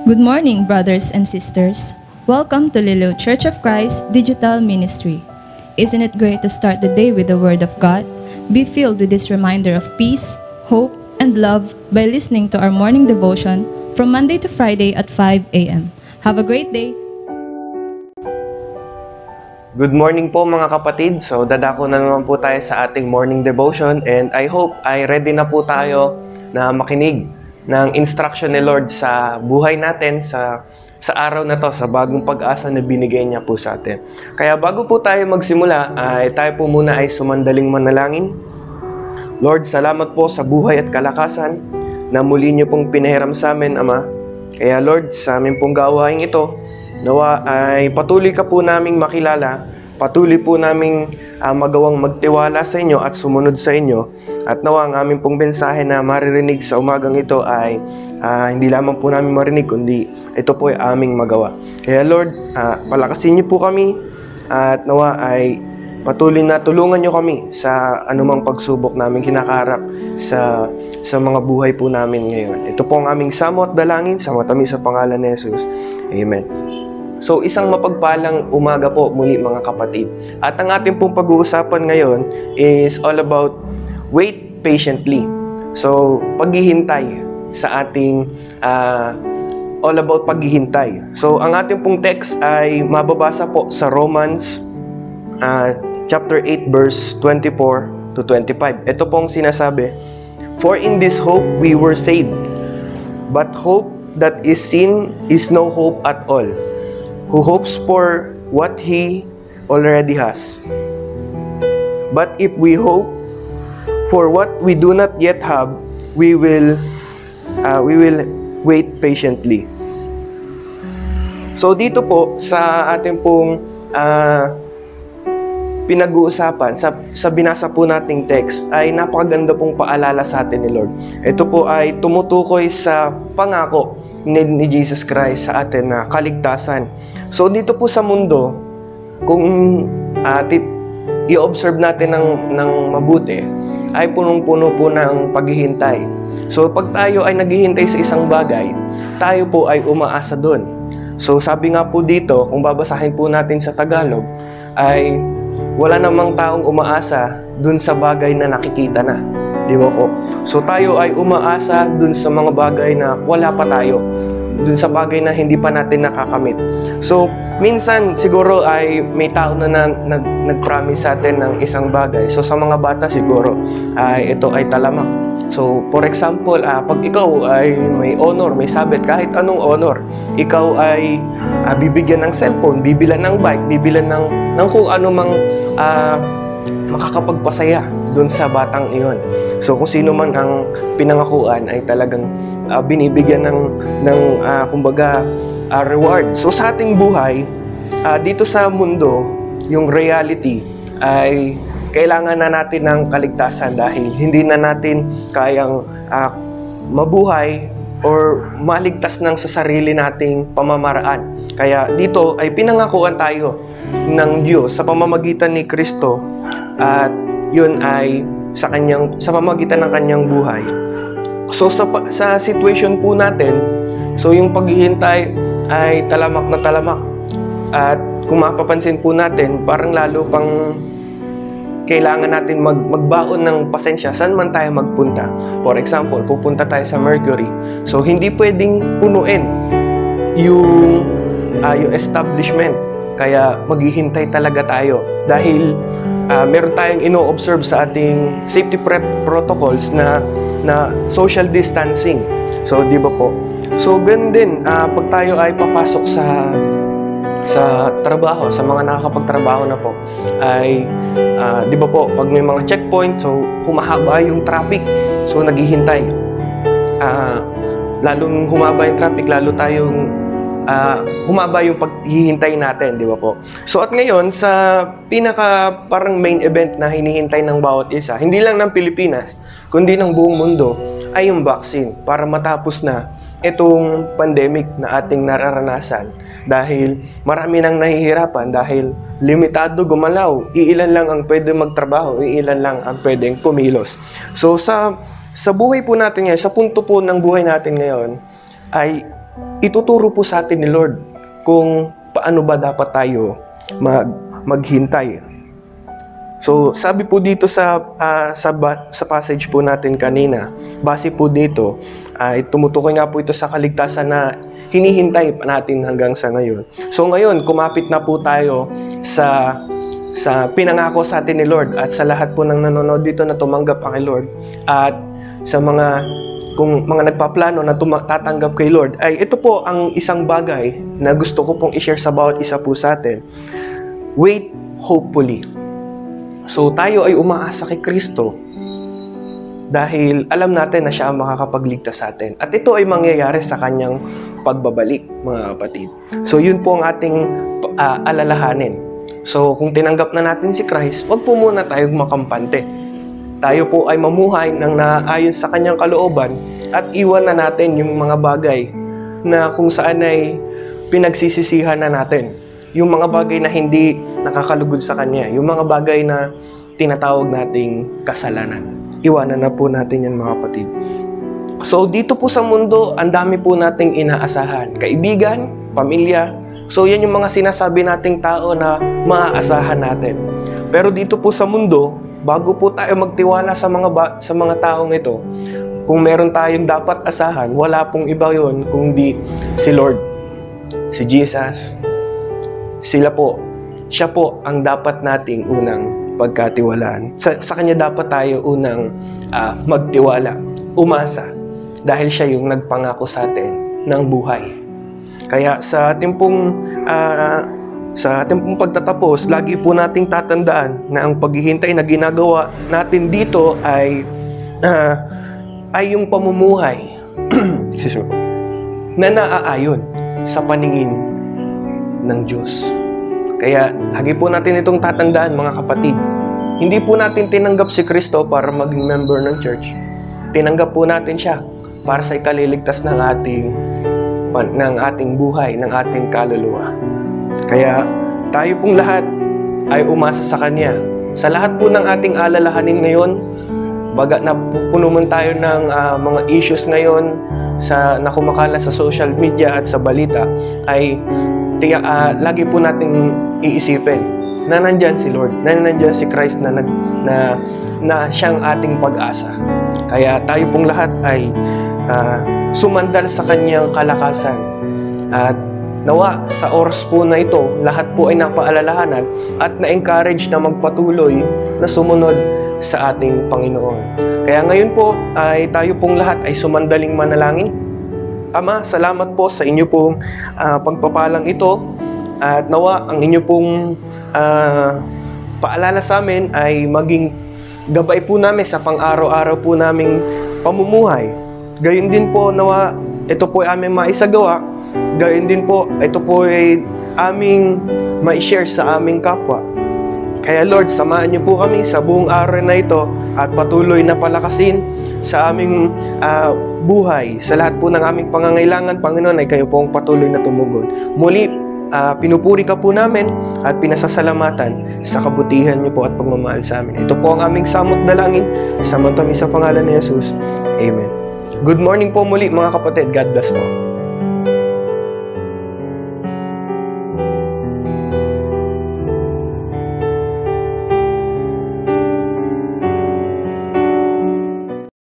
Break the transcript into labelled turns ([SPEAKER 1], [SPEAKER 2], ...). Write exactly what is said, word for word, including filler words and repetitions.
[SPEAKER 1] Good morning, brothers and sisters. Welcome to Lilo Church of Christ Digital Ministry. Isn't it great to start the day with the Word of God? Be filled with this reminder of peace, hope, and love by listening to our morning devotion from Monday to Friday at five a m Have a great day!
[SPEAKER 2] Good morning po mga kapatid. So dadako na naman po tayo sa ating morning devotion and I hope ay ready na po tayo na makinig ng instruction ni Lord sa buhay natin sa sa araw na to, sa bagong pag-asa na binigay niya po sa atin. Kaya bago po tayo magsimula, ay tayo po muna ay sumandaling manalangin. Lord, salamat po sa buhay at kalakasan na muli niyo pong pinahiram sa amin, Ama. Kaya Lord, sa amin pong gawain ito, nawa ay patuloy ka po naming makilala, patuloy po naming uh, magawang magtiwala sa inyo at sumunod sa inyo. At nawa ang aming pong mensahe na maririnig sa umagang ito ay uh, hindi lamang po namin marinig, kundi ito po ay aming magawa. Kaya Lord, uh, palakasin niyo po kami at nawa ay patuloy na tulungan niyo kami sa anumang pagsubok namin kinakaharap sa sa mga buhay po namin ngayon. Ito po ang aming samo at dalangin sa matamis sa pangalan ni Jesus. Amen. So, isang mapagpalang umaga po muli mga kapatid. At ang ating pong pag-uusapan ngayon is all about wait patiently. So, paghihintay sa ating uh, all about paghihintay. So, ang ating pong text ay mababasa po sa Romans uh, chapter eight verse twenty-four to twenty-five. Ito pong sinasabi, "For in this hope we were saved, but hope that is seen is no hope at all. Who hopes for what he already has? But if we hope for what we do not yet have, we will uh, we will wait patiently." So dito po sa ating pong uh, pinag-uusapan, sa, sa binasa po nating text, ay napakaganda pong paalala sa atin ni Lord. Ito po ay tumutukoy sa pangako ni, ni Jesus Christ sa atin na kaligtasan. So dito po sa mundo, kung uh, i-observe natin ng, ng mabuti, ay punong-puno po ng paghihintay. So pag tayo ay naghihintay sa isang bagay, tayo po ay umaasa doon. So sabi nga po dito, kung babasahin po natin sa Tagalog, ay wala namang taong umaasa dun sa bagay na nakikita na. Di ba po? So tayo ay umaasa dun sa mga bagay na wala pa tayo. Dun sa bagay na hindi pa natin nakakamit. So, minsan siguro ay may tao na, na nag, nag-promise sa atin ng isang bagay. So, sa mga bata siguro ay ito ay talamak. So, for example, uh, pag ikaw ay may honor, may sabit, kahit anong honor, ikaw ay uh, bibigyan ng cellphone, bibilan ng bike, bibilan ng, ng kung ano mang uh, makakapagpasaya dun sa batang iyon. So, kung sino man ang pinangakuan ay talagang uh, binibigyan ng, ng uh, kumbaga, uh, reward. So, sa ating buhay, uh, dito sa mundo, yung reality ay kailangan na natin ng kaligtasan dahil hindi na natin kayang uh, mabuhay or maligtas ng sa sarili nating pamamaraan. Kaya dito ay pinangakuan tayo ng Diyos sa pamamagitan ni Kristo at yun ay sa kanyang sa pamamagitan ng kanyang buhay. So sa sa situation po natin, so yung paghihintay ay talamak na talamak. At kung mapapansin po natin, parang lalo pang kailangan natin mag, magbaon ng pasensya saan man tayo magpunta. For example, pupunta tayo sa Mercury. So, hindi pwedeng punuin yung, uh, yung establishment. Kaya, maghihintay talaga tayo. Dahil, uh, meron tayong ino-observe sa ating safety prep protocols na, na social distancing. So, di ba po? So, ganun din, uh, pag tayo ay papasok sa sa trabaho, sa mga nakakapagtrabaho na po, ay uh, di ba po, pag may mga checkpoint, so humahaba yung traffic, so naghihintay. Uh, lalong humaba yung traffic, lalo tayong uh, humaba yung paghihintay natin, di ba po? So at ngayon, sa pinaka parang main event na hinihintay ng bawat isa, hindi lang ng Pilipinas, kundi ng buong mundo, ay yung vaccine para matapos na itong pandemic na ating nararanasan. Dahil marami nang nahihirapan dahil limitado gumalaw, iilan lang ang pwede magtrabaho, iilan lang ang pwedeng pumilos. So sa sa buhay po natin ngayon, sa punto po ng buhay natin ngayon, ay ituturo po sa atin ni Lord kung paano ba dapat tayo mag, maghintay. So, sabi po dito sa, uh, sa, sa passage po natin kanina, base po dito, ay uh, tumutukoy nga po ito sa kaligtasan na hinihintay natin hanggang sa ngayon. So, ngayon, kumapit na po tayo sa sa pinangako sa atin ni Lord at sa lahat po ng nanonood dito na tumanggap kay Lord at sa mga kung mga nagpaplano na tatanggap kay Lord, ay ito po ang isang bagay na gusto ko pong i-share sa bawat isa po sa atin. Wait hopefully. So tayo ay umaasa kay Kristo dahil alam natin na siya ang makakapagligtas sa atin. At ito ay mangyayari sa kanyang pagbabalik, mga kapatid. So yun po ang ating uh, alalahanin. So kung tinanggap na natin si Christ, wag po muna tayong makampante. Tayo po ay mamuhay ng naayon sa kanyang kalooban at iwan na natin yung mga bagay na kung saan ay pinagsisisihan na natin. Yung mga bagay na hindi nakakalugod sa kanya. Yung mga bagay na tinatawag nating kasalanan. Iwanan na po natin yan, mga kapatid. So dito po sa mundo, ang dami po nating inaasahan. Kaibigan, pamilya. So yan yung mga sinasabi nating tao na maaasahan natin. Pero dito po sa mundo, bago po tayo magtiwala sa mga ba- sa mga taong ito, kung meron tayong dapat asahan, wala pong iba yon kundi si Lord, si Jesus. Sila po, siya po ang dapat nating unang pagkatiwalaan. Sa, sa kanya dapat tayo unang uh, magtiwala, umasa, dahil siya yung nagpangako sa atin ng buhay. Kaya sa ating pong uh, Sa ating pong pagtatapos, lagi po nating tatandaan na ang paghihintay na ginagawa natin dito ay uh, ay yung pamumuhay na naaayon sa paningin ng Diyos. Kaya lagi po natin itong tatandaan, mga kapatid. Hindi po natin tinanggap si Kristo para maging member ng church. Tinanggap po natin siya para sa ikaliligtas ng ating ng ating buhay, ng ating kaluluwa. Kaya tayo pong lahat ay umasa sa Kanya. Sa lahat po ng ating alalahanin ngayon, baga na puno man tayo ng uh, mga issues ngayon sa na kumakalat sa social media at sa balita, ay tiya, uh, lagi po nating iisipin na nandyan si Lord, na nandyan si Christ na, na, na, na siyang ating pag-asa. Kaya tayo pong lahat ay uh, sumandal sa Kanyang kalakasan at nawa sa oras po na ito, lahat po ay napaalalahanan at na-encourage na magpatuloy na sumunod sa ating Panginoon. Kaya ngayon po ay tayo pong lahat ay sumandaling manalangin. Ama, salamat po sa inyo pong uh, pagpapalang ito at nawa ang inyo pong uh, paalala sa amin ay maging gabay po namin sa pang-araw-araw po naming pamumuhay. Gayon din po nawa ito po ay aming maisagawa. Gayun din po, ito po ay aming ma-share sa aming kapwa. Kaya Lord, samahan niyo po kami sa buong araw na ito at patuloy na palakasin sa aming uh, buhay. Sa lahat po ng aming pangangailangan, Panginoon, ay kayo po ang patuloy na tumugon. Muli, uh, pinupuri ka po namin at pinasasalamatan sa kabutihan niyo po at pagmamahal sa amin. Ito po ang aming samot dalangin, samot kami sa pangalan ni Jesus. Amen. Good morning po muli, mga kapatid. God bless po.